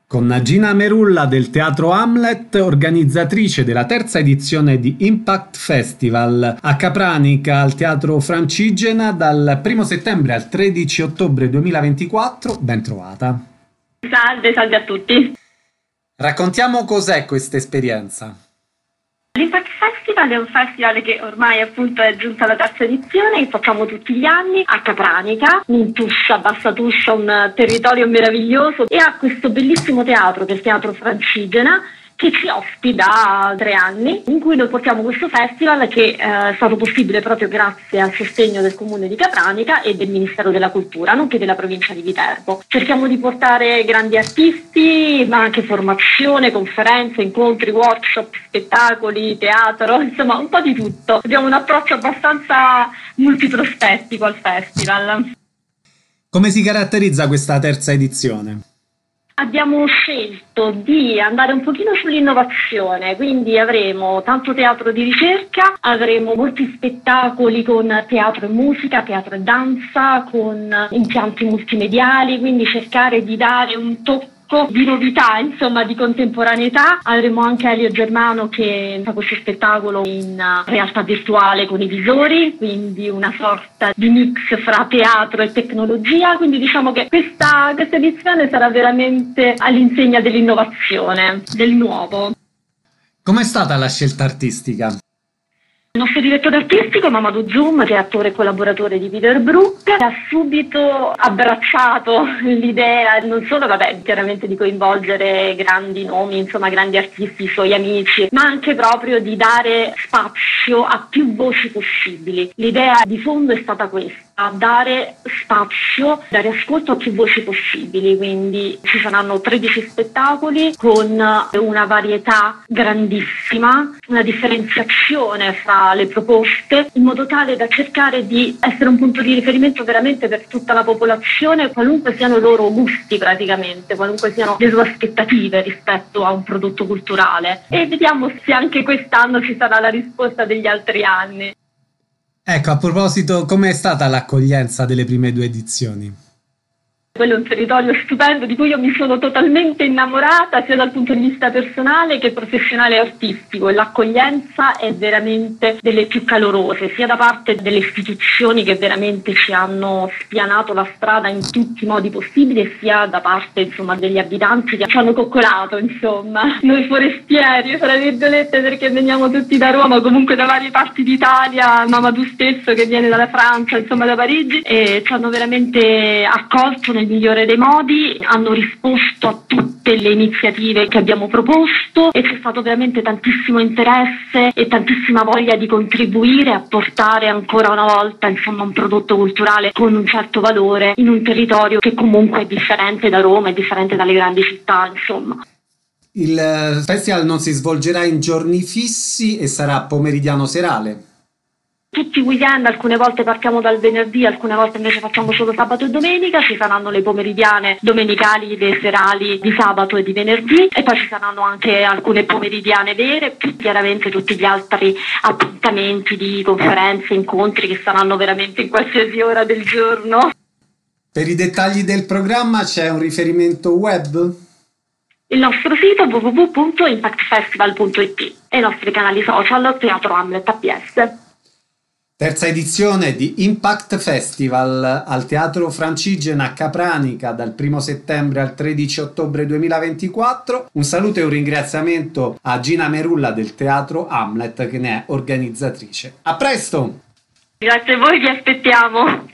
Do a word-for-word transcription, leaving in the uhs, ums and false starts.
Con Gina Merulla del Teatro Hamlet, organizzatrice della terza edizione di Impact Festival a Capranica al Teatro Francigena dal primo settembre al tredici ottobre duemilaventiquattro. Ben trovata. Salve, salve a tutti. Raccontiamo cos'è questa esperienza. L'Impact Festival è un festival che ormai appunto è giunta alla terza edizione, che facciamo tutti gli anni a Capranica, in Tuscia, Bassa Tuscia, un territorio meraviglioso, e ha questo bellissimo teatro, che è il Teatro Francigena, che ci ospita da tre anni, in cui noi portiamo questo festival che eh, è stato possibile proprio grazie al sostegno del Comune di Capranica e del Ministero della Cultura, nonché della provincia di Viterbo. Cerchiamo di portare grandi artisti, ma anche formazione, conferenze, incontri, workshop, spettacoli, teatro, insomma un po' di tutto. Abbiamo un approccio abbastanza multiprospettico al festival. Come si caratterizza questa terza edizione? Abbiamo scelto di andare un pochino sull'innovazione, quindi avremo tanto teatro di ricerca, avremo molti spettacoli con teatro e musica, teatro e danza, con impianti multimediali, quindi cercare di dare un tocco di novità, insomma di contemporaneità. Avremo anche Elio Germano che fa questo spettacolo in realtà virtuale con i visori, quindi una sorta di mix fra teatro e tecnologia, quindi diciamo che questa, questa edizione sarà veramente all'insegna dell'innovazione, del nuovo. Com'è stata la scelta artistica? Il nostro direttore artistico, Mamadou Zoom, che è attore e collaboratore di Peter Brook, ha subito abbracciato l'idea non solo, vabbè, chiaramente di coinvolgere grandi nomi, insomma grandi artisti, i suoi amici, ma anche proprio di dare spazio a più voci possibili. L'idea di fondo è stata questa: dare spazio, dare ascolto a più voci possibili, quindi ci saranno tredici spettacoli con una varietà grandissima, una differenziazione fra le proposte, in modo tale da cercare di essere un punto di riferimento veramente per tutta la popolazione, qualunque siano i loro gusti praticamente, qualunque siano le loro aspettative rispetto a un prodotto culturale. E vediamo se anche quest'anno ci sarà la risposta degli altri anni. Ecco, a proposito, com'è stata l'accoglienza delle prime due edizioni? Quello è un territorio stupendo di cui io mi sono totalmente innamorata, sia dal punto di vista personale che professionale e artistico, e l'accoglienza è veramente delle più calorose, sia da parte delle istituzioni che veramente ci hanno spianato la strada in tutti i modi possibili, sia da parte insomma degli abitanti che ci hanno coccolato, insomma. Noi forestieri, fra virgolette, perché veniamo tutti da Roma, comunque da varie parti d'Italia, Mamadou stesso che viene dalla Francia, insomma da Parigi, e ci hanno veramente accolto nel migliore dei modi, hanno risposto a tutte le iniziative che abbiamo proposto e c'è stato veramente tantissimo interesse e tantissima voglia di contribuire a portare ancora una volta insomma un prodotto culturale con un certo valore in un territorio che comunque è differente da Roma, è differente dalle grandi città, insomma. Il festival non si svolgerà in giorni fissi e sarà pomeridiano serale. Tutti i weekend, alcune volte partiamo dal venerdì, alcune volte invece facciamo solo sabato e domenica, ci saranno le pomeridiane domenicali, le serali di sabato e di venerdì, e poi ci saranno anche alcune pomeridiane vere, più chiaramente tutti gli altri appuntamenti di conferenze, incontri che saranno veramente in qualsiasi ora del giorno. Per i dettagli del programma c'è un riferimento web? Il nostro sito w w w punto impact festival punto i t e i nostri canali social Teatro Hamlet A P S. Terza edizione di Impact Festival al Teatro Francigena a Capranica dal primo settembre al tredici ottobre duemilaventiquattro. Un saluto e un ringraziamento a Gina Merulla del Teatro Hamlet che ne è organizzatrice. A presto! Grazie a voi, vi aspettiamo!